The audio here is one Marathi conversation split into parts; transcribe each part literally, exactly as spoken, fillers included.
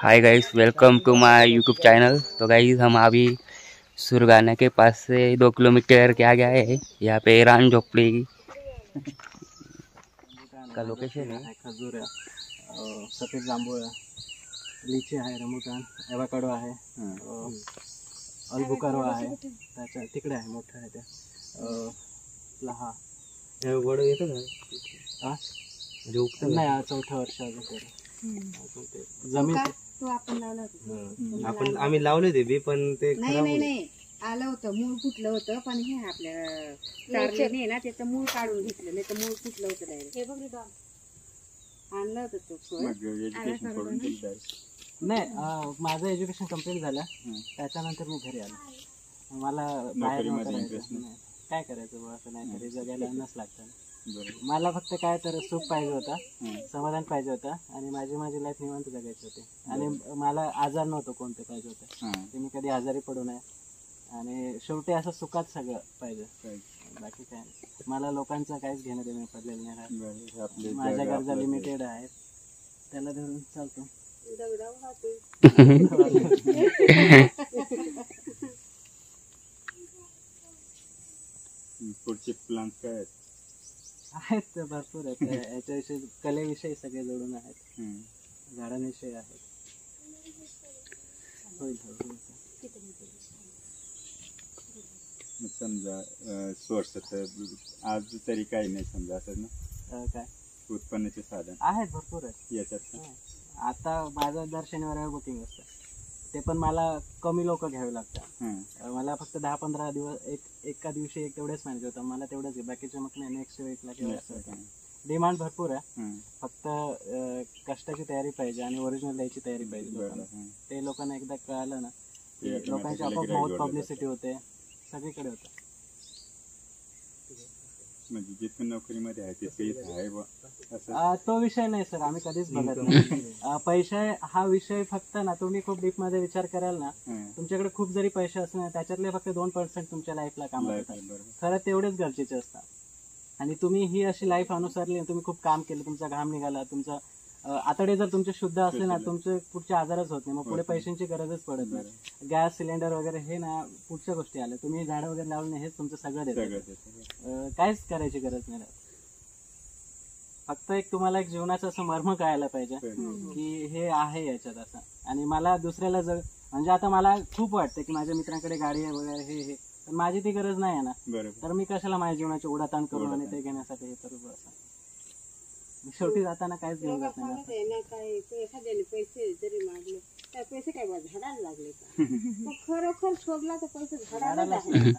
High guys, welcome to my YouTube channel. तो गाइस हम अभी सुरगाना के पास से दो किलोमीटर के आगे आए हैं। यहाँ पे ईरान झोपड़ी का लोकेशन है। खजूर आहे, सफेद जांभूळ आहे, लिची आहे, रमबुटान, एवाकाडो आहे, अल्बुकारो आहे, त्याच्या तिकडे आहे, मोठा आहे त्या लहा वड येतं का? हा नाही, चौथ्या वर्षा जमीन आपण आम्ही लावले ते बी, पण ते नाही नाही नाही आलं होतं, मूळ फुटलं होतं, पण हे आपल्या चारले ना त्याचं मूळ काढून घेतलं, नाही तर मूळ फुटलं होतं डायरेक्ट. हे बघ आणलं होतं तो नाही. माझं एज्युकेशन कम्प्लीट झालं, त्याच्यानंतर मी घरी आलो. मला बाहेर काय करायचं बघ, असं नाही घरी जगायला अन्नच लागतं. मला फक्त काय तर सुख पाहिजे होता, समाधान पाहिजे होता, आणि माझी माझी लाईफ निवांत जगायची होती. आणि मला आजार नव्हतं कोणते पाहिजे होते, ते मी कधी आजारी पडू नये, आणि शेवटी असं सुखात सगळं पाहिजे. बाकी काय मला लोकांचं काहीच घेणं देणं पडलेलं नाही. माझ्या गरजा लिमिटेड आहेत, त्याला धरून चालतो. पुढचे प्लॅन काय आहेत? आहेत भरपूर आहेत. याच्याविषयी कलेविषयी सगळे जोडून आहेत, झाडांविषयी आहेत. होईल समजा सोर्स आज तरी काही नाही, समजा असं ना काय उत्पन्नाचे साधन आहेत, भरपूर आहेत याच्यात. आता माझं दर शनिवारावर बुकिंग असतं, ते पण मला कमी लोक घ्यावे लागतात. मला फक्त दहा पंधरा दिवस एक एका दिवशी एक तेवढेच मॅनेज होतं, मला तेवढंच आहे, बाकीचे मग नाही. नेक्स्ट वीकला किंवा डिमांड भरपूर आहे, फक्त कष्टाची तयारी पाहिजे आणि ओरिजिनल द्यायची तयारी पाहिजे. ते लोकांना एकदा कळालं ना, लोकांची आपोआप बहुत पब्लिसिटी होते, सगळीकडे होतं. म्हणजे जिथून नोकरीमध्ये आहे तिथे आहे तो विषय नाही सर, आम्ही कधीच बघत नाही. पैसा हा विषय फक्त ना, तुम्ही खूप डीप मध्ये विचार कराल ना, तुमच्याकडे खूप जरी पैसे असले त्याच्यातले फक्त दोन पर्सेंट तुमच्या लाईफला काम येतात. खरं तेवढेच गरजेचे असतात. आणि तुम्ही ही अशी लाईफ अनुसरली, तुम्ही खूप काम केलं, तुमचा घाम निघाला, तुमचा आतडे जर तुमचे शुद्ध असले ना, तुमचे पुढचे आजारच होत नाही, मग पुढे पैशांची गरजच पडत नाही. गॅस सिलेंडर वगैरे हे ना पुढच्या गोष्टी आल्या. तुम्ही झाडं वगैरे लावलं नाही, हेच तुमचं सगळं देतं, काहीच करायची गरज नाही. फक्त एक तुम्हाला एक जीवनाचं असं मर्म कळायला पाहिजे की हे आहे याच्यात असं. आणि मला दुसऱ्याला जर म्हणजे आता मला खूप वाटतं की माझ्या मित्रांकडे गाडी आहे वगैरे हे हे पण माझी ती गरज नाही आहे ना, तर मी कशाला माझ्या जीवनाची उडाताण करू आणि ते घेण्यासाठी हे करू. असं शेवटी जाताना काहीच घेऊन जात नाही. एखाद्याने पैसे जरी मागले तर पैसे काय झाडाला लागले का? खरोखर शोधला तर पैसे झाडाला.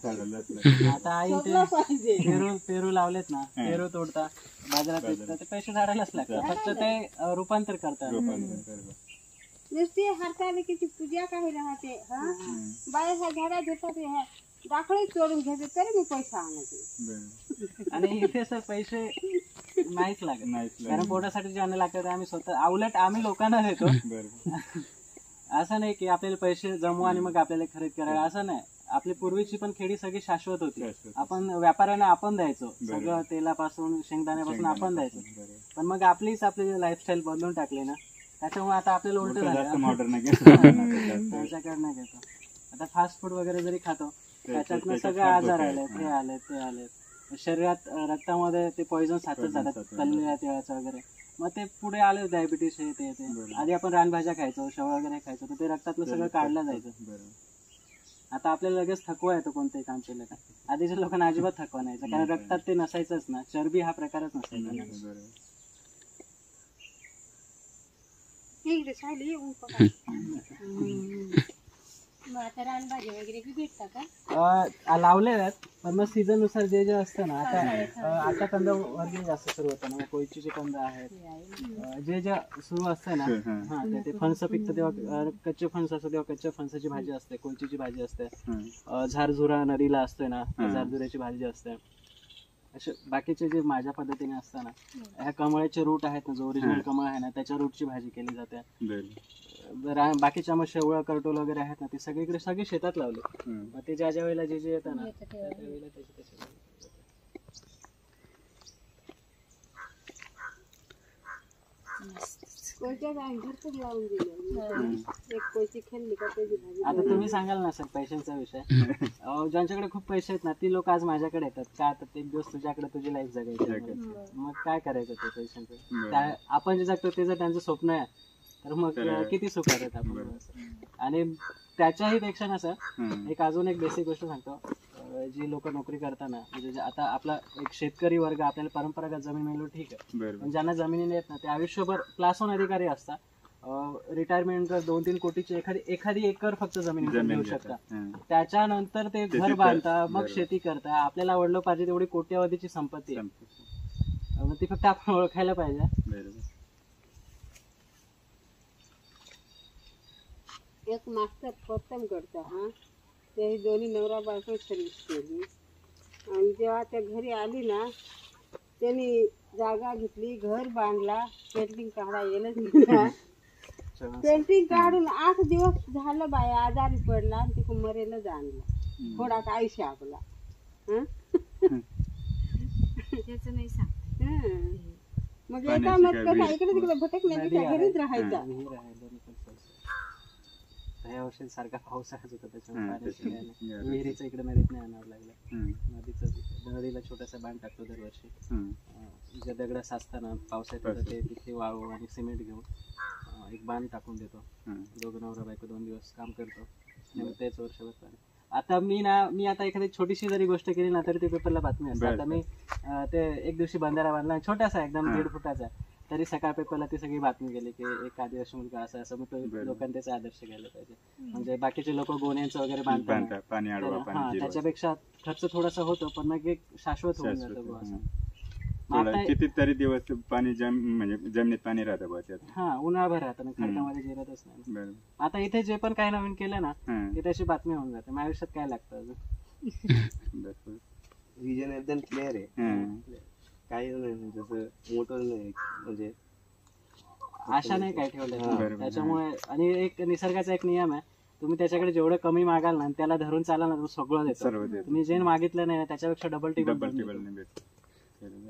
आता आई ते पेरू पेरू लावलेत ना, पेरू तोडता बाजारात विकतात, ते पैसे झाडालाच लागतात, फक्त ते रूपांतर करतात. नुसती हरतालिकेची पूजा काही राहते, हा बाय ह्या झाडा घेतात, ह्या दाखळे चोरून घेते तरी मी पैसा आणते. आणि इथे सर पैसे नाहीच लागत, कारण पोटासाठी जे अन्न लागतं आम्ही स्वतः, उलट आम्ही लोकांना देतो. असं नाही की आपल्याला पैसे जमवू आणि मग आपल्याला खरेदी करायला, असं नाही. आपली पूर्वीची पण खेडी सगळी शाश्वत होती. आपण व्यापाऱ्यांना आपण द्यायचो सगळं, तेलापासून शेंगदाण्यापासून आपण द्यायचो. पण मग आपलीच आपली लाईफस्टाईल बदलून टाकली ना, त्याच्यामुळे आता आपल्याला उलट झालं, त्यांच्याकडनं घेतो. आता फास्ट फूड वगैरे जरी खातो, त्याच्यातनं सगळे आजार आलेत, हे आलेत ते आलेत. शरीरात रक्तामध्ये ते पॉइझन साचत जातात, तळलेल्या तेलाचं वगैरे, मग ते पुढे आले डायबिटीस हे ते ते. आधी आपण रानभाज्या खायचो, शेवळ वगैरे खायचो, तर ते रक्तातलं सगळं काढलं जायचं. आता आपल्याला लगेच थकवा येतो कोणतंही काम केलं का. आधीच्या लोकांना अजिबात थकवा नाही, कारण रक्तात ते नसायचंच ना, चरबी हा प्रकारच नसायचा. रानभाजी वगैरे भेटतात का लावलेले आहेत, पण मग सीझन नुसार जे जे असतं ना, आता आता कंद वगैरे जास्त सुरू होतं ना, कोयचीचे कंद आहेत, जे जे सुरू असतं ना, हा ते फणस पिकतं तेव्हा कच्चे फणस असतं, तेव्हा कच्च्या फणसाची भाजी असते, कोयचीची भाजी असते, झारझुरा नदीला असते ना, झारझुऱ्याची भाजी असते. असे बाकीचे जे माझ्या पद्धतीने असतं ना, ह्या कमळाचे रूट आहेत ना, जो ओरिजिनल कमळ आहे ना, त्याच्या रूटची भाजी केली जाते. बाकीच्या मग शेवळं करटोल वगैरे आहेत ना, ते सगळीकडे सगळे शेतात लावले, मग ते ज्या ज्या वेळेला जे जे येतं ना, त्या वेळेला त्याचे त्याचे कोयत्यात आम्ही भरपूर लावून दिले. एक कोयती खाल्ली का त्याची भाजी. आता तुम्ही सांगाल ना सर पैशांचा विषय, अं, ज्यांच्याकडे खूप पैसे आहेत ना ती लोक आज माझ्याकडे येतात का, आता एक दिवस तुझ्याकडे तुझी लाईफ जगायची आहे. मग काय करायचं ते पैशांचं, त्या- आपण जे जगतो ते जर त्यांचं स्वप्न आहे तर मग तर- किती सुखात आहेत आपण. आणि त्याच्याही पेक्षा ना सर एक अजून एक बेसिक गोष्ट सांगतो, अं, जी लोक नोकरी करताना म्हणजे जे आता आपला एक शेतकरी वर्ग आपल्याला परंपरागत जमीन मिळलो ठीक आहे, बरोबर पण ज्यांना जमिनी येत ना ते आयुष्यभर क्लास वन अधिकारी असतात. रिटायरमेंट दोन तीन कोटीची एखादी एखादी एकर फक्त जमीन विकत जमीन घेऊ घेतात. शकता. हं. त्याच्यानंतर ते ते घर तिथं- बांधता, मग बरोबर. शेती करता. आपल्याला ओळखलं पाहिजे तेवढी कोट्यावधीची संपत्ती आहे. संपलं. मग ती फक्त आपण ओळखायला पाहिजे. बरोबर. एक मास्तर प्रथम करता हा, ते दोन्ही नवरा बायको सर्विस केली. आणि जेव्हा त्या घरी आली ना त्यांनी जागा घेतली, घर बांधला, पेंटिंग काढा येलच नाही. पेंटिंग काढून आठ दिवस झालं बाया आजारी पडला आणि तिकडून मरेलच आणला. थोडा आयुष्य आपला हं? त्याचं नाही सांग. हं. मग पाण्याची एका मत काय कसा वीज- इकडे तिकडे भटक नाही, नदी त्या आहे. घरीच राहायचा. आणि ही राहिलं नाही पण सहसा. ह्या वर्षी सारखा पावसाळाच होता त्याच्यामुळे हं, पाण्याची काय नाही. त्याच्यामुळे. विहिरीचं इकडे नदीत नाही आणावं लागलं. हं. नदीचं नदीला छोटासा बांध टाकतो दरवर्षी. हं. अं, ज्या दगडा साचताना पावसात येतं ते तिथे वाळू आणि सिमेंट घेऊन अं, एक बांध टाकून देतो. हं. दोघं नवरा बायको दोन दिवस काम करतो आणि मग तेच वर्षभर पाणी. आता मी ना मी आता एखादी छोटीशी जरी गोष्ट केली ना तरी ते पेपरला बातमी असते. बरं. आता मी अं, ते एक दिवशी बंधारा बांधला छोटासा एकदम हां. दीड फुटाचा, तरी सकाळ पेपरला ती सगळी बातमी गेली की एक आदिवासी मुलगा असं असं. मग तो बरं. लोकांनी त्याचा आदर्श घ्यायला पाहिजे. म्हणजे बाकीचे लोक गोण्यांचं वगैरे बांधतात बांधतात. पाणी अडवा, हा पाणी जिरवा. त्याच्यापेक्षा खर्च थोडासा होतो पण मग एक शाश्वत होऊन शाश्वत, जातो बुवा असं. हं. मग थोडं आता कितीतरी दिवस पाणी जम म्हणजे जमिनीत पाणी राहतं बा त्यात. हा उन्हाळभर राहतं ना, खडकामध्ये जिरतच नाही. बरोबर. आता इथे जे पण काही नवीन केलं ना हं. ते त्याची बातमी होऊन जाते. माझ्या आयुष्यात काय लागतं अजून. बरोबर. विजन एकदम क्लिअर आहे. हं. काही नाही जसं मोठं नाही म्हणजे आशा नाही काय ठेवलं बरोबर. त्याच्यामुळे. आणि एक निसर्गाचा एक नियम आहे, तुम्ही त्याच्याकडे जेवढं कमी मागाल ना त्याला धरून चालाल ना तो सगळं देतो. सर्व देतो. तुम्ही जे मागितलं नाही ना त्याच्यापेक्षा डबल टिबल डबल टेबल नाही भेटत. बरोबर.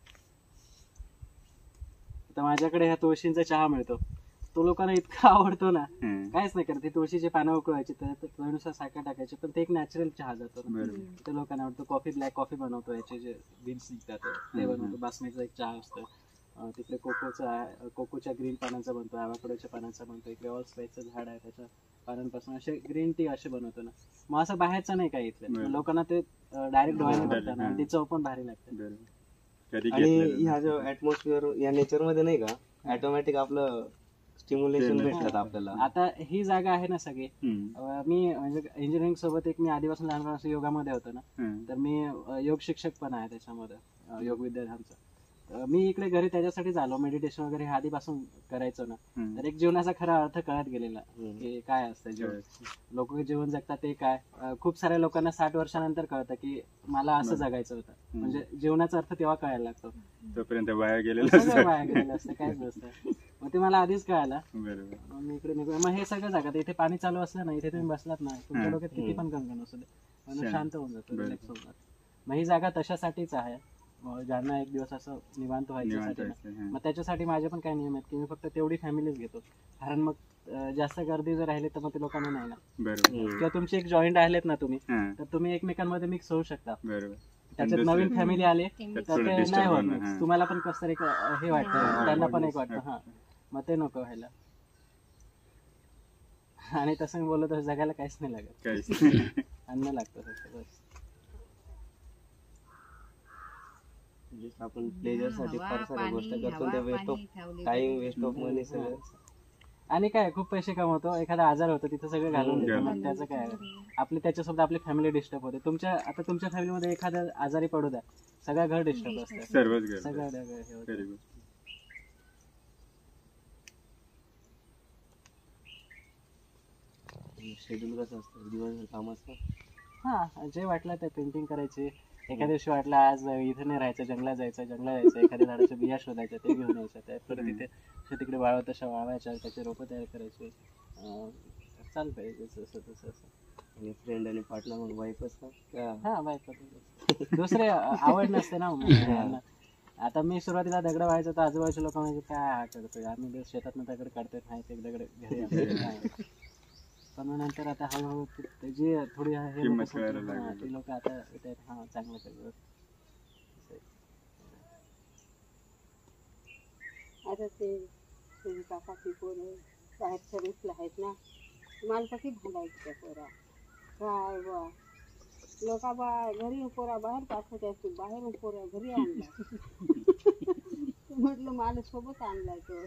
तर माझ्याकडे ह्या तुळशींचा चहा मिळतो, तो लोकांना इतका आवडतो ना, हं. काहीच नाही करत. ती तुळशीची पानं उकळवायची, त्यानुसार साखर टाकायची, पण ते एक नॅचरल चहा जातो ना. बरोबर. ते लोकांना आवडतो. कॉफी ब्लॅक कॉफी बनवतो, याचे जे बीन्स निघतात ते बनवतो. बासमतीचा एक चहा असतो. अं, तिकडे कोकोचा आहे, कोकोच्या ग्रीन पानांचा बनतो, ॲव्होकाडोच्या पानांचा बनतो. इकडे ऑल स्पाइसचं झाड आहे, त्याच्या पानांपासून असे ग्रीन टी असे बनवतो ना. मग असं बाहेरचं नाही काय इथलं. बरोबर. लोकांना ते डायरेक्ट डोळ्याने हा. बघतात आणि ती चव पण भारी लागते. बरोबर. कधी आणि घेतलेलं ह्या जो ऍटमॉस्फिअर या नेचर मध्ये नाही का ऑटोमॅटिक आपलं स्टिम्युलेशन ते भेटतात नाही. आपल्याला. आता ही जागा आहे ना सगळी, हं. अं, मी म्हणजे इंजिनिअरिंग सोबत एक मी आधीपासून लहानपणापासून योगामध्ये होतो ना, हं. तर मी अं, योग शिक्षक पण आहे त्याच्यामध्ये, अं, योग विद्यार्थ्यांचं. अं, मी इकडे घरी त्याच्यासाठीच आलो. मेडिटेशन वगैरे हे आधीपासून करायचो ना, हं. तर एक जीवनाचा खरा अर्थ कळत गेलेला हम्म. की काय असतं जीवन. लोक जीवन जगतात ते काय. अं, खूप साऱ्या लोकांना साठ वर्षानंतर कळतं की मला असं जगायचं होतं. म्हणजे जीवनाचा अर्थ तेव्हा कळायला लागतो. तोपर्यंत वाया गेलेलं सगळं असतं. वाया गेलेलं असतं, काहीच नसतं. मग ते मला आधीच कळालं. बरोबर. मग मी इकडे निघून मग हे सगळं जागा इथे पाणी चालू असलं ना, इथे तुम्ही बसलात ना, तुमच्या हं. डोक्यात किती पण गंगन असू दे, म्हणून शांत. शांत होऊन जातो, बरोबर. रिलॅक्स होऊन जातो. मग ही जागा तशासाठीच आहे, अं, ज्यांना एक दिवस असं निवांत निवांत व्हायच्यासाठी ना. व्हायचं, हं. मग त्याच्यासाठी माझे पण काही नियम आहेत की मी फक्त तेवढी फॅमिलीच घेतो. कारण मग अं, जास्त गर्दी जर राहिली तर मग ते लोकांना नाही ना. बरोबर. हम्म. किंवा तुमचे एक जॉईंट आहेत ना तुम्ही, हं. तर तुम्ही एकमेकांमध्ये मिक्स होऊ शकता. बरोबर. त्याच्यात दुसरं- नवीन फॅमिली आले ते तर थोडं ते नाही disturb होत होणं, mix. हां. तुम्हाला पण कसं तरी एक, अं, हे वाटतं, हां. त्यांना पण एक वाटतं. हा मग ते नको व्हायला. आणि तसं मी बोललो तर जगायला काहीच नाही लागत, काहीच. अन्न लागतं फक्त बस. Just आपण प्लेजर साठी हवा, फार साऱ्या गोष्टी पाणी, करतो, हवा, त्या वेस्ट ऑफ पाणी ठेवली टाइम, वेस्ट ऑफ मनी सगळं. आणि काय खूप पैसे कमवतो, एखादा आजार होतो तिथं सगळं घालून देतो. मग त्याचं काय आहे? आपली त्याच्यासोबत आपली फॅमिली डिस्टर्ब होते. तुमच्या आता तुमच्या फॅमिलीमध्ये एखादा आजारी पडू द्या, सगळं घर डिस्टर्ब असतं. सर्वच घर. सगळं घर हे होतं. Very good. शेड्यूल कसं असतं दिवसभर कामाचं. हा जे वाटलं ते पेंटिंग करायची. एखाद्या दिवशी वाटलं आज इथं नाही राहायचं, जंगलात जायचं, जंगलात जायचं, एखाद्या झाडाच्या बिया शोधायच्या, ते घेऊन यायच्या, त्या परत तिथे तिकडे वाळवत तशा वाळवायच्या, त्याचे रोपं तयार करायचे. अं, चालू पाहिजे जसं तसं असं. आणि फ्रेंड आणि पार्टनर मग वाईफ असतात का? हा बायको दुसरे आवड नसते ना मग यांना. आता मी सुरुवातीला दगड व्हायचं तर आजूबाजूचे लोक म्हणजे काय हा करतोय, आम्ही शेतातनं दगड काढतोय माहिती एक दगड घरी आणतोय. पण मग नंतर आता हळूहळू त्याची थोडी हे किंमत लोकं कळायला समजून- हा, लागली. ती लोक आता येतात, हा चांगलं करतात. आता ते तुझे काका ती पोरं बाहेर सर्विसला आहेत ना, मला कशी भांडायची त्या पोरा काय बा लोका बा घरी पोरा बाहेर पाठवतात, तू बाहेरून पोरा घरी आणला. म्हटलं मला सोबत आणलाय तो.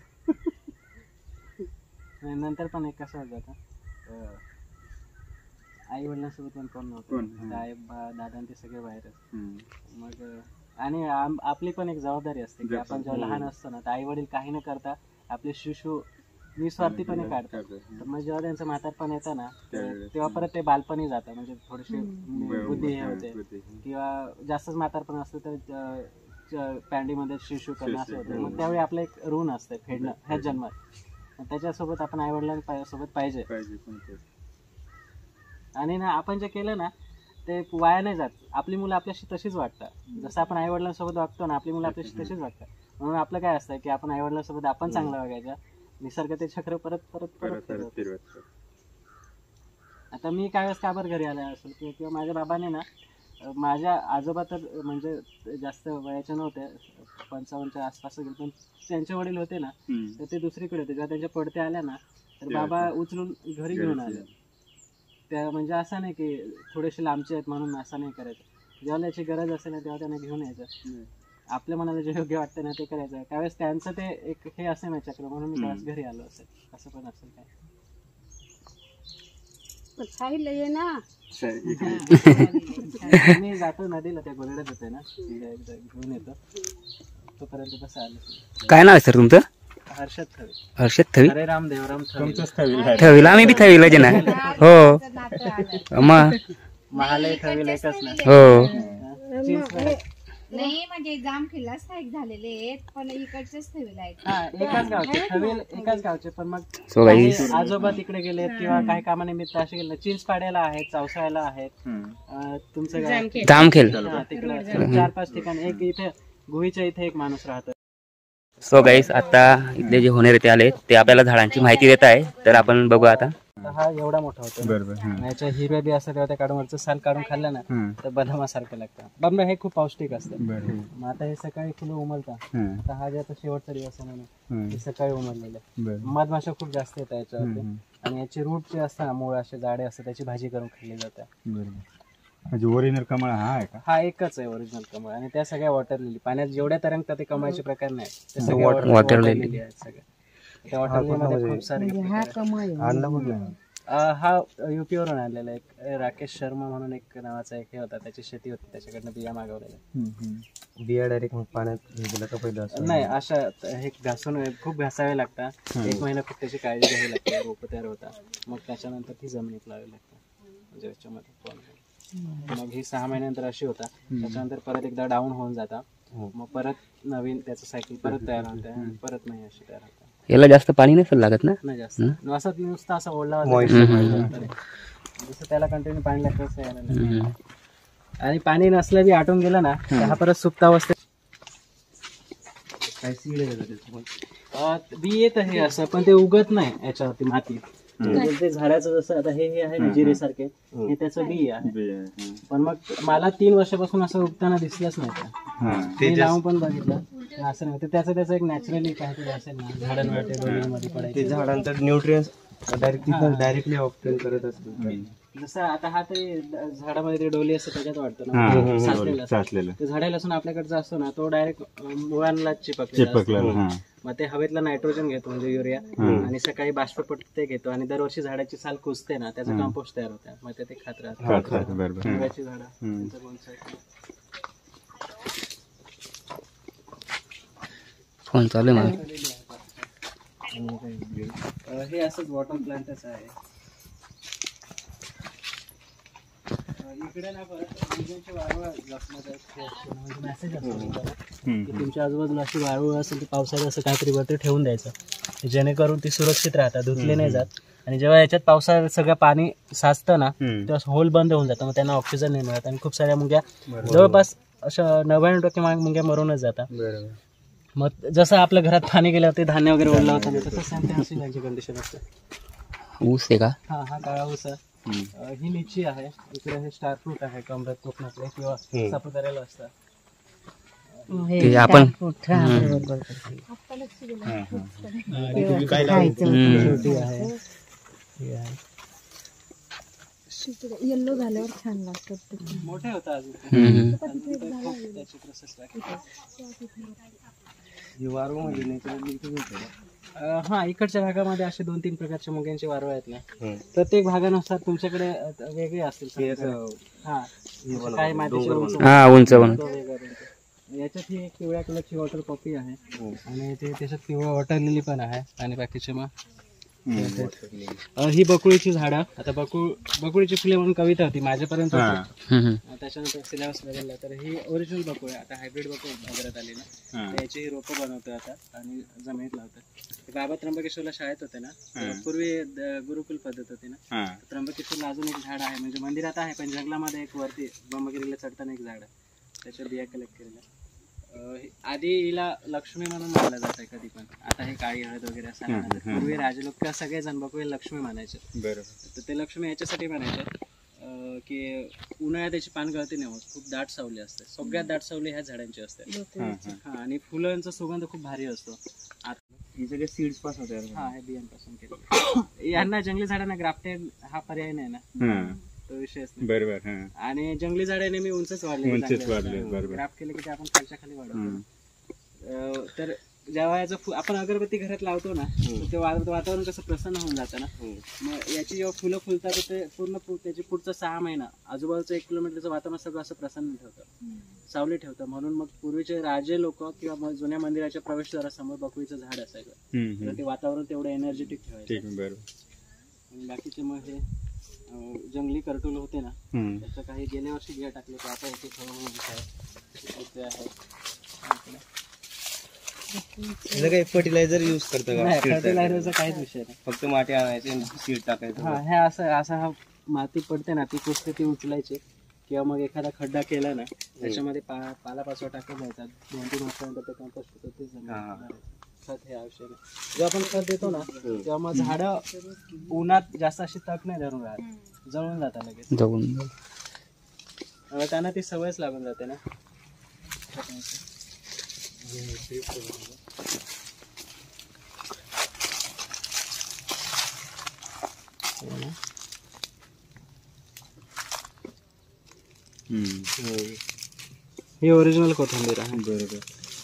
आणि नंतर पण एक कसं होतं आता आई वडिलांसोबत पण कोण नव्हतं, कोण? आता आई बा दादा आणि ते सगळे बाहेरच. हम्म. मग आणि आम- आपली पण एक जबाबदारी असते की आपण जेव्हा लहान असतो ना तर आई वडील काही न करता आपले शिशु निस्वार्थीपणे काढतात. तर मग जेव्हा त्यांचं म्हातारपण येतं ना तर तेव्हा परत ते बालपणी जातं, म्हणजे थोडीशी बुद्धी हे होते किंवा जास्तच म्हातारपण असतं तर ज- ज- पॅन्डीमध्ये शिशु करणं असं होतं. मग त्यावेळी आपलं एक ऋण असतं फेडणं ह्याच जन्मात. मग त्याच्यासोबत आपण आई वडिलांसोबत पाहिजे. पाहिजे कोणतं. आणि ना आपण जे केलं ना ते वाया नाही जात. आपली मुलं आपल्याशी तशीच वागतात, जसं आपण आई वडिलांसोबत वागतो ना आपली मुलं आपल्याशी तशीच वागतात. म्हणून आपलं काय असतं की आपण आई वडिलांसोबत आपण चांगलं वागायचं, निसर्ग ते चक्र परत परत परत परत परत फिरवतं. फिरवत. आता मी काय वेळेस का बरं घरी आले असेल किंवा किंवा माझ्या बाबाने ना अं, माझ्या आजोबा तर म्हणजे जास्त वयाचे नव्हते, पंचावन्नच्या आसपास गेले, पण त्यांचे वडील होते ना हम्म. तर ते दुसरीकडे होते. जेव्हा त्यांच्या पडत्या आल्या ना तर बाबा उचलून घरी घेऊन आले. त्या म्हणजे असं नाही की थोडेसे लांबचे आहेत म्हणून असं नाही करायचं. जेव्हा त्याची गरज असेल ना तेव्हा त्यांना घेऊन यायचं. आपल्या मनाला जे योग्य वाटतं ना ते करायचं. त्यावेळेस त्यांचं ते एक हे असेल ना चक्र, म्हणून मी त्यावेळेस घरी आलो असेल. असं पण असेल काय. पण साहिल ये ना मी जातो नदीला, त्या गोरेड्यात होते ना तिला एकदा घेऊन येतो. तोपर्यंत कसं आलं. काय नाव आहे सर तुमचं? हर्षद थवी. हर्षद थवी. हरे राम देवराम थवी. तुमचंच थवील आहे. थवीला आम्ही बी थवीला जे ना. हो मग महालय थवीला एकच ना. हो चिंचवड. नाही म्हणजे जामखेडला स्थायिक झालेले आहेत, पण इकडचेच ठेवले आहेत. हा एकाच गावचे थवील, एकाच गावचे. पण मग सो काही गाईस आजोबा तिकडे गेलेत किंवा काही कामानिमित्त असे गेले. चिंचपाड्याला आहेत, चौसाळ्याला आहेत, हम्म. अं, तुमचं गाव जामखेड. हा, तिकडे चार पाच ठिकाणी. एक इथे गुहीच्या इथे एक माणूस राहतो. सो गाईस आता इथले जे होणारे ते आले ते आपल्याला झाडांची माहिती देत आहे, तर आपण बघू आता. तर हा एवढा मोठा होतो. बरोबर. हा. याच्या हिरव्या बी असतात तेव्हा त्या काढून वरचं साल काढून खाल्लं ना हम्म. तर बदामासारखं लागतं. बाबा हे खूप पौष्टिक असतं. बरोबर. मग आता हे सकाळी फुलं उमलतात. हम्म. आता हा जे आता शेवटचा दिवस आहे म्हणून हम्म. हे सकाळी उमललेलं आहे. बरोबर. मधमाशा खूप जास्त येतात याच्यावरती. हम्म. आणि याचे रूट जे असतात ना मूळ असे जाडे असतात त्याची भाजी करून खाल्ली जाते. बरोबर. म्हणजे ओरिजिनल कमळ हा आहे का? हा एकच आहे ओरिजिनल कमळ. आणि त्या सगळ्या वॉटर लिली पाण्यात जेवढ्या तरंगतात ते कमळाचे प्रकार नाही, ते सगळे Water- वॉटर water लिली आहेत सगळे. त्या वॉटर लिलीमध्ये खूप सारे प्रकार आहेत. अं, हा युपी वरून आणलेला एक राकेश शर्मा म्हणून एक नावाचा एक हे होता, त्याची शेती होती, त्याच्याकडनं बिया मागवलेल्या. बिया डायरेक्ट मग पाण्यात हे गेलं का पहिलं असं? नाही अशा हे घासून खूप घासावे लागतात. एक महिना खूप त्याची काळजी घ्यावी लागते, रोप तयार होतात. मग त्याच्यानंतर ती जमिनीत लावावी लागतात, म्हणजे याच्यामध्ये पण. मग ही सहा महिन्यानंतर अशी होता. त्याच्यानंतर परत एकदा डाऊन होऊन जाता, मग परत नवीन त्याचं सायकल परत तयार होते आणि परत नाही अशी तयार होते. याला जास्त पाणी नसेल लागत ना. नाही जास्त असं नुसतं असं ओढला जसं त्याला कंटिन्यू पाणी लागतं तसं यायला नाही. हम्म. आणि पाणी नसलं बी आटून गेलं ना तर हा परत सुप्त अवस्थेत काय सीड आहे का त्याचं? अं, बी येत आहे असं, पण ते उगत नाही याच्यावरती माती. म्हणजे ते झाडाचं जसं आता हे हे आहे ना जिरे सारखे, हे त्याचं बी आहे. बी आहे. हा. पण मग मला तीन वर्षापासून असं उगताना दिसलंच नाही ते. हा. मी लावून पण बघितलं असं नाही. ते त्याचं त्याचं एक नॅचरली काहीतरी असेल ना, झाडांवर ते डोळ्यांमध्ये ते पडायचे. झाडांचं न्यूट्रियन्स डायरेक्ट डायरेक्टली ऑप्टेन करत असतो. जसं आता हा ते झाडामध्ये ते डोली असतं त्याच्यात वाटतं हा. ना साचलेलं असतं. साचलेलं. ते झाडे लसूण आपल्याकडचा असतो ना तो डायरेक्ट मुळांना चिपकलेला असतो. चिपकलेलं. हा. मग ते हवेतला नायट्रोजन घेतो म्हणजे युरिया, आणि सकाळी बाष्पपट ते घेतो आणि दरवर्षी झाडाची साल कुजते ना त्याचं कंपोस्ट तयार होतं. मग ते ते खात राहतं. खात राहतं, बरोबर. हिरव्याची झाडं हम्म. त्यांचं bonsai. फोन चालू आहे मला. अं, हे असंच वॉटर प्लांटच आहे. अं, इकडे ना परत विजेचे वारूळ जपण्याचा एक हे असतो ना, म्हणजे मेसेज असतो त्याला, की तुमच्या आजूबाजूला अशी वारूळ असेल तर पावसाळ्यात असं काहीतरी वरती ठेवून द्यायचं, जेणेकरून ती सुरक्षित राहतात, धुतले नाही जात. आणि जेव्हा याच्यात पावसाळ्यात सगळं पाणी साचतं ना तेव्हा होल बंद होऊन जातं, मग त्यांना ऑक्सिजन नाही मिळत आणि खूप साऱ्या मुंग्या जवळपास अशा नव्याण्णव टक्के माग मुंग्या मरूनच जातात. बरोबर. मग जसं आपल्या घरात पाणी गेलं ते धान्य वगैरे ओढलं होतं ना, तसं सेम ते अशी त्यांची कंडिशन असते. ऊस आहे का? हा हा काळा ऊस आहे. अं, ही लिची आहे. इकडे हे स्टार फ्रूट आहे कमरत कोकणातले किंवा सापुताऱ्याला असतात. ते आपण छोटी आहे. ही आहे. येल्लो झाल्यावर छान लागतात. मोठे होतं अजून हम्म. त्याची प्रोसेस हा इकडच्या भागामध्ये असे दोन तीन प्रकारच्या मुंग्यांचे वारूळ आहेत ना. प्रत्येक भागानुसार तुमच्याकडे अ, वेगळे असतील सगळीकडे. हा काही मातीचे उंच हा उंच पण. तो वेगळा बनतो. याच्यात ही एक पिवळ्या कलरची वॉटर पॉपी आहे आणि ते त्याच्यात पिवळं वॉटर लिली पण आहे आणि बाकीचे मग अ, ही बकुळीची झाडं. आता बकुळ बकुळीची फुले म्हणून कविता होती माझ्यापर्यंत होती. हम्म. त्याच्यानंतर सिलेबस बदलला तर ही ओरिजिनल बकुळ आहे. आता हायब्रिड बकुळ बाजारात आली ना, तर याची ही रोपं बनवतो आता आणि जमिनीत लावतात. बाबा त्र्यंबकेश्वरला शाळेत होते ना, तर पूर्वी द- गुरुकुल पद्धत होती ना. त्र्यंबकेश्वरला अजून एक झाड आहे, म्हणजे मंदिरात आहे पण जंगलामध्ये एक वरती ब्रह्मगिरीला चढताना एक झाड आहे, त्याच्यावर बिया कलेक्ट केलेल्या. अं, हे- आधी हिला लक्ष्मी म्हणून मानलं जातं कधी पण. आता हे काळी हळद वगैरे असं नाही मानत. पूर्वी राजे लोक किंवा सगळे जण बकुळे लक्ष्मी मानायचे. बरोबर. तर ते लक्ष्मी याच्यासाठी म्हणायचे अं, की उन्हाळ्यात त्याची पान गळती नाही होत, खूप दाट सावली असते. सगळ्यात दाट सावली ह्या झाडांची असते. हा आणि फुलांचा सुगंध खूप भारी असतो. ही सगळे सीड्स पासून तयार होतात. हा हे बियांपासून केलं. यांना जंगली झाडांना ग्राफ्टेड हा पर्याय नाही ना, तो विषयच नाही. बरोबर. हा. आणि जंगली झाडे नेहमी उंचच वाढले उंचच वाढले, बरोबर. ग्राफ्ट केले की ते आपण खालच्या खाली वाढवतो. अं, तर जेव्हा याचं फु- आपण अगरबत्ती घरात लावतो ना, तर ते वा- वातावरण कसं प्रसन्न होऊन जातं ना. मग याची जेव्हा फुलं फुलतात तर ते पूर्ण पु- त्याची पुढचा सहा महिना आजूबाजूचं एक किलोमीटरचं वातावरण सगळं असं प्रसन्न ठेवतं, सावली ठेवतं. म्हणून मग पूर्वीचे राजे लोक किंवा मग जुन्या मंदिराच्या प्रवेशद्वारासमोर बकुळीचं झाड असायचं. हम्म, तर हम्म. ते वातावरण तेवढं एनर्जेटिक ठेवायचं. ठीक आहे, बरोबर. आणि बाकीचे मग हे अं, जंगली करटुल होते ना, हम्म. त्याचं काही गेल्या वर्षी बिया टाकले तर आता याचे हळूहळू दिसत आहे. इथे आहे. ह्याला काही फर्टिलायझर युज करतं का? नाही, Seed तयार फर्टिलायझरचा काहीच विषय नाही. करायला? फक्त माती आणायची सीड टाकायचं. हा हे असं असं हा माती पडते ना, ती कुठते ती उचलायची किंवा मग एखादा खड्डा केला ना, त्याच्यामध्ये पा पालापाचवा टाकत जायचा. दोन तीन वर्षानंतर ते कंपोस्ट होतं, ते जमिनीत हा, हा. घालायचं. खत हे आवश्यक आहे. जेव्हा आपण खत देतो ना, तेव्हा मग झाडं उन्हात जास्त अशी तक नाही धरून राहत, जळून जातात लगेच. जाऊन अं, त्यांना ती सवयच लागून जाते ना. हम्म. ही ओरिजिनल कोथिंबीर आहे. बरोबर.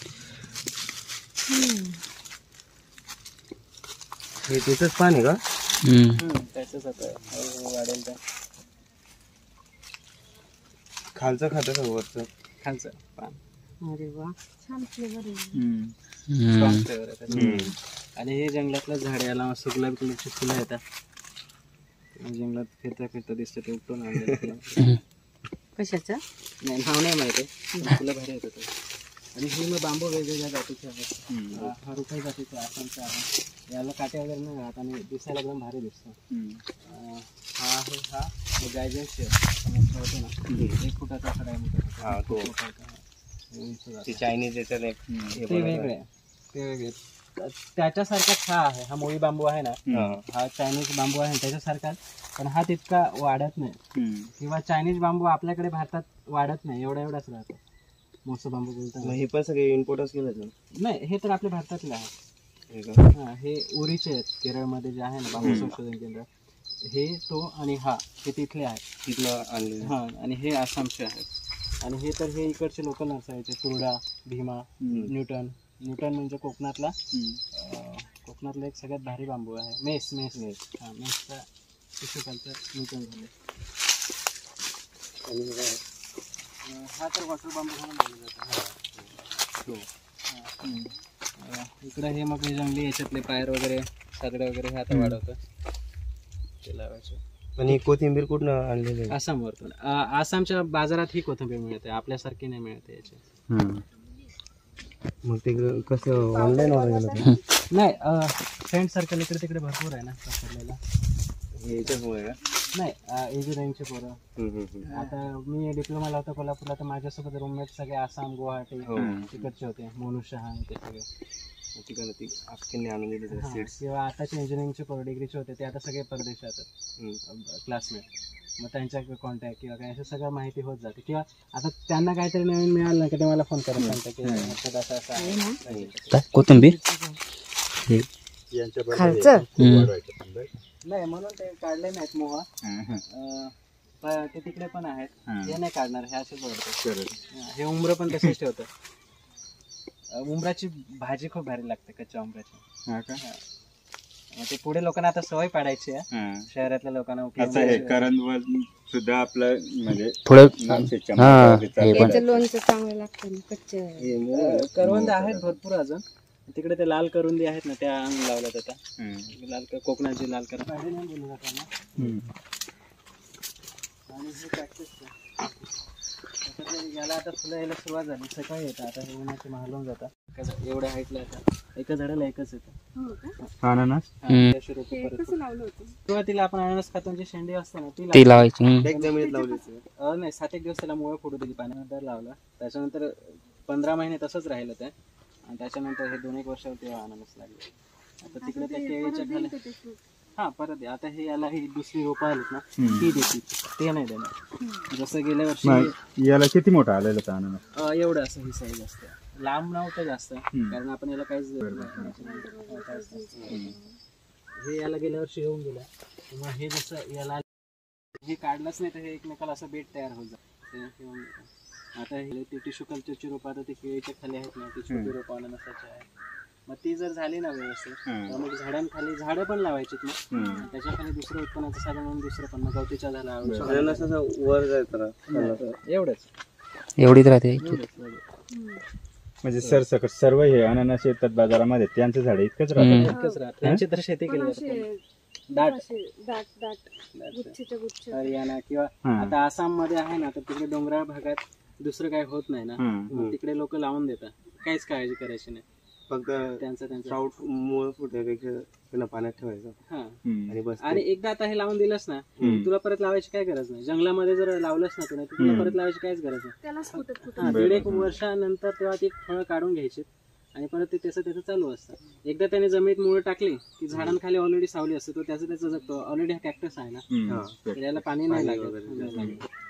हे त्याचंच पान आहे का? हम्म. त्याचंच आता हळूहळू वाढेल त्या खालचं खातं का वरचं? खालचं पान. अरे वा छान फ्लेवर आहे. हम्म. हम्म. Strong flavor आहे त्याचं. हम्म. आणि हे जंगलातलं झाड आहे, याला मस्त गुलाबी कलरची फुलं येतात. जंगलात फिरता फिरता दिसतं ते उपटून आणलेलं फुलं. कशाचं? नाही नाव नाही माहिती, फुलं भारी येतात ते. आणि ही मग बांबू वेगवेगळ्या जातीचे आहेत. हा हा रुखाई जातीचा आसामचा आहे. याला काटे वगैरे नाही राहत आणि दिसायला एकदम भारी दिसतो. हम्म. अं, हा आहे हा गायजेन्स होतो ना, एक फुटाचा खडा आहे मोठा. हा, तो. मोठा होता. हे उंच जातं. ते चायनीज याच्यात एक हे ते बनवलं. वेगळे आहे. ते वेगळे त्या- त्याच्यासारखाच हा आहे. हा मोळी बांबू आहे ना, हा. हा चायनीज बांबू आहे त्याच्यासारखाच, पण हा तितका वाढत नाही. हम्म. किंवा चायनीज बांबू आपल्याकडे भारतात वाढत नाही, एवढा एवढाच राहतो. मोसं बांबू मग बोलतात. हे पण सगळे इम्पोर्टच केलं ना? नाही, हे तर आपल्या भारतातले आहे. हे का? हा हे उरीचे आहेत. केरळमध्ये जे आहे ना बांबू संशोधन केंद्र, हे तो आणि हा हे तिथले आहेत. तिथलं आणलेलं. हा आणि हे आसामचे आहेत. आणि हे तर हे इकडचे लोकल नर्सरीचे, तुरडा, भीमा, न्यूटन. न्यूटन म्हणजे कोकणातला अं, कोकणातला एक सगळ्यात भारी बांबू आहे. मेस मेस मेस हा मेसचा टिश्यू कल्चर न्यूटन झाले. आणि हे काय? अं, हा तर वॉटर बांबू म्हणून बोलला जातो. हा. अं, इकडं हे मग हे जंगली याच्यातले पायर वगैरे सादडे वगैरे हे आता वाढवतं ते लावायचं. आणि कोथिंबीर कुठनं आणलेली आहे? आसामवरतून. अं, आसामच्या बाजारात ही कोथिंबीर मिळते, आपल्यासारखी नाही मिळते याची. हम्म. मग ते कसं ऑनलाईन ऑर्डर केलं का? नाही, फ्रेंड सर्कल इकडे तिकडे भरपूर आहे ना पसरलेला. हे याच्यामुळे का? नाही इंजिनिअरिंगचे पोरं. हम्म, हम्म, हम्म. आता मी डिप्लोमाला होतो कोल्हापूरला, तर माझ्यासोबत रूममेट सगळे आसाम, गुवाहाटी तिकडचे होते, मोनू शहा ते सगळे. ठिकाणी ती अख्खीने आणून दिली हा, सीट्स. किंवा आताचे इंजिनिअरिंगचे पोरं डिग्रीचे होते ते आता सगळे परदेशात क्लासमेट. मग त्यांच्या कॉन्टॅक्ट किंवा काय असं सगळं माहिती होत जाते. किंवा आता त्यांना काहीतरी नवीन मिळालं ना की ते मला फोन करत सांगतात की हर्षद असं असं आहे. काय कोथिंबीर हे खालचं नाही म्हणून ते काढले नाहीत मोहा. अं, प- ते तिकडे पण आहेत, हे नाही काढणार, हे असेच वाढतात. हे उमरं पण तसेच ठेवतं. अं, उमराची भाजी खूप भारी लागते कच्च्या उमराची. हा का? मग ते पुढे लोकांना आता सवय पाडायची आहे, हा. शहरातल्या लोकांना आता हे उपयोग. करंदवल सुद्धा आपलं म्हणजे थोडं नाशिकच्या हा, मध्ये हे पण. त्याचं लोणचं चांगलं लागतं ना कच्च्या. अं, करवंद आहेत भरपूर अजून. तिकडे ते लाल करुंदी आहेत ना, त्या आणून लावल्यात आता. हम्म. लाल क- कोकणाची लाल करुंदी आणि हे cactus आहे. त्याच्यात याला आता फुलं यायला सुरुवात झाली, सकाळी येतं. आता हे उन्हाचे महालवून जातात. एवढ्या हाईटला येतात, एका झाडाला एकच येतं. अननस त्याशी रोपं परत कसं लावलं होतं? सुरुवातीला आपण अननस खातो जी शेंडी असते ना ती ती लावली. लावायची. हम्म. एक जमिनीत लावली होती. अ, नाही सात एक दिवस त्याला मुळे फोडू दिली, पाण्यानंतर लावला. त्याच्यानंतर पंधरा महिने तसंच राहिलं ते, आणि त्याच्यानंतर हे दोन एक वर्षावरती अननस लागले. आता तिकडे त्या केळीच्या खाली हा परत आहे. आता हे याला ही दुसरी रोपं आलीत ना ती देतील, ते नाही देणार. जसं गेल्या वर्षी मग याला किती मोठा आलेला होता अननस? अ, एवढं असं ही साईज असते, लांब नव्हतं जास्त, कारण आपण याला काहीच देत नाही. हे याला गेल्या वर्षी येऊन गेलं, मग हे जसं याला हे काढलंच नाही तर हे एकमेकाला असं बेट तयार होत जातं. आता हे ते टिश्यू कल्चरची रोपं आता ते केळीच्या खाली आहेत ना, ती छोटी रोपं अननसाची आहेत. मग ती जर झाली ना व्यवस्थित तर मग झाडांखाली झाडं पण लावायचीत ना, त्याच्या खाली दुसरं उत्पन्नाचं साधन म्हणून दुसरं पण, मग गवतीच्या झाला अननस असं वर जायचं ना. एवढंच एवढीच राहते. एवढंच एवढंच. म्हणजे सरसकट सर्व हे अननस येतात बाजारामध्ये, त्यांचं झाड इतकंच राहतं. इतकंच राहत. त्यांची तर शेती केली जाते दाट असे दाट दाट गुच्छेच्या गुच्छ. हरियाणा किंवा आता आसाम मध्ये आहे ना, तर तिकडे डोंगराळ भागात दुसरं काही होत नाही ना, मग तिकडे लोक लावून देतात, काहीच काळजी करायची नाही. फक्त त्यांचं त्यांचं स्प्राउट मूळ फुटण्यापेक्षा त्यांना पाण्यात ठेवायचं हा. आणि बस. आणि एकदा आता हे लावून दिलंस ना, तुला परत लावायची काय गरज नाही. जंगलामध्ये जर लावलंस ना तुला, तर तुला परत लावायची काहीच गरज नाही. त्यालाच फुटत फुटत. हा, दीड एक वर्षानंतर तेव्हा ती फळं काढून घ्यायची आणि परत ते त्याचं त्याचं चालू असतं. एकदा त्याने जमिनीत मुळं टाकली की झाडांखाली ऑलरेडी सावली असते, तो त्याचं त्याचं जगतो. ऑलरेडी हा कॅक्टस आहे ना, तर याला पाणी नाही लागत.